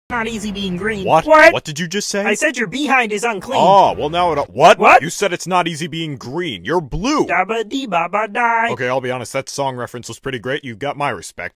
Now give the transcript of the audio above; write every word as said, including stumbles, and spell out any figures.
Not easy being green. What? What? What did you just say? I said your behind is unclean. Oh, well now it- What? What? You said it's not easy being green. You're blue. Dabba dee ba ba die. Okay, I'll be honest, that song reference was pretty great. You got my respect.